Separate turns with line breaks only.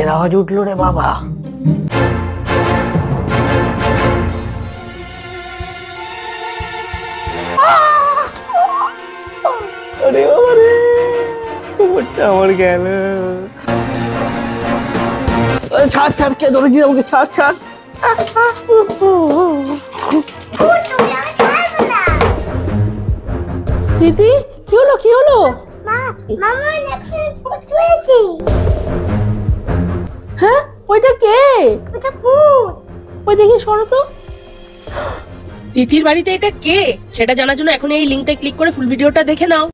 কিসের আওয়াজ উঠলো রে বাবা? আরে ওরে, কুকুরটা আমার গেল। ছাড় ছাড়, কে ধরেছি আমাকে? ছাড় ছাড়।
দিদি কি হলো কি হলো? হ্যাঁ ওইটা কে? ওই দেখি সরো তো।
তিথির বাড়িতে এটা কে সেটা জানার জন্য এখন এই লিংকটা ক্লিক করে ফুল ভিডিওটা দেখে নাও।